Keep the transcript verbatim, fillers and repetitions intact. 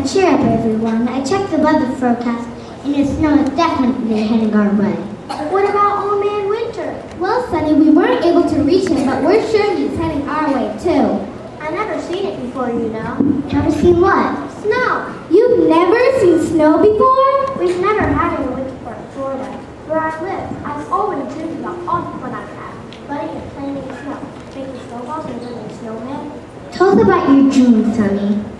cheer up, everyone. I checked the weather forecast, and the snow is definitely heading our way. What about Old Man Winter? Well, Sonny, we weren't able to reach him, but we're sure he's heading our way, too. I've never seen it before, you know. Never seen what? Snow. You've never seen snow before? We've never had any winter sport in Florida. Where I live, I've always dreamed about all the fun I've had. Running and playing in the snow, making snowballs and building snowmen. Tell us about your dreams, Sonny.